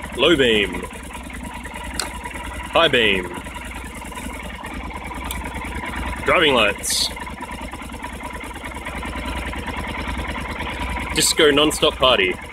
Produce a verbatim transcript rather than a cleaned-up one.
Low beam. High beam. Driving lights. Disco non-stop party.